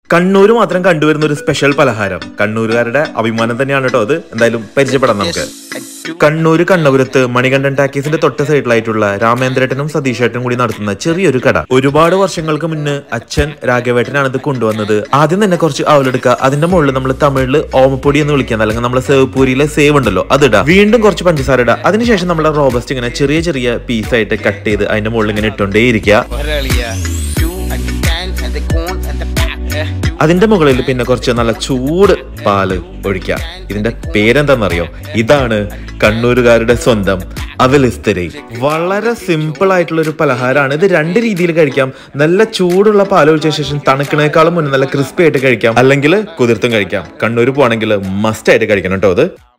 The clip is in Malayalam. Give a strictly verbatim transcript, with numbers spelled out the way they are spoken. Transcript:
കണ്ണൂർ മാത്രം കണ്ടുവരുന്ന ഒരു സ്പെഷ്യൽ പലഹാരം, കണ്ണൂരുകാരുടെ അഭിമാനം തന്നെയാണ് കേട്ടോ അത്. എന്തായാലും പരിചയപ്പെടാം നമുക്ക്. കണ്ണൂർ കണ്ണപുരത്ത് മണികണ്ഠൻ ടാക്കീസിന്റെ തൊട്ട സൈഡിലായിട്ടുള്ള രാമേന്ദ്രേട്ടനും സതീഷേട്ടനും കൂടി നടത്തുന്ന ചെറിയൊരു കട. ഒരുപാട് വർഷങ്ങൾക്ക് മുന്നേ അച്ഛൻ രാഘവേട്ടനാണ് ഇത് കൊണ്ടുവന്നത്. ആദ്യം തന്നെ കുറച്ച് അവലെടുക്കുക, അതിന്റെ മുകളിൽ നമ്മൾ തമിഴില് ഓമപ്പൊടി എന്ന് വിളിക്കാൻ, അല്ലെങ്കിൽ നമ്മളെ സേവ്പൂരിയിലെ സേവ് ഉണ്ടല്ലോ അതിടാം. വീണ്ടും കുറച്ച് പഞ്ചസാര ഇടുക. അതിനുശേഷം നമ്മളെ റോബസ്റ്റ് ഇങ്ങനെ ചെറിയ ചെറിയ പീസായിട്ട് കട്ട് ചെയ്ത് അതിന്റെ മുകളിൽ ഇങ്ങനെ ഇട്ടുകൊണ്ടേ ഇരിക്കുക. അതിന്റെ മുകളിൽ പിന്നെ കുറച്ച് നല്ല ചൂട് പാല് ഒഴിക്കുക. ഇതിന്റെ പേരെന്താണെന്നറിയോ? ഇതാണ് കണ്ണൂരുകാരുടെ സ്വന്തം അവലിസ്തരി. വളരെ സിമ്പിൾ ആയിട്ടുള്ള ഒരു പലഹാരമാണ് ഇത്. രണ്ട് രീതിയിൽ കഴിക്കാം. നല്ല ചൂടുള്ള പാൽ ഒഴിച്ച ശേഷം തണുക്കണേക്കാളും മുന്നേ നല്ല ക്രിസ്പി ആയിട്ട് കഴിക്കാം, അല്ലെങ്കിൽ കുതിർത്തും കഴിക്കാം. കണ്ണൂർ പോവാണെങ്കിൽ മസ്റ്റ് ആയിട്ട് കഴിക്കണം കേട്ടോ അത്.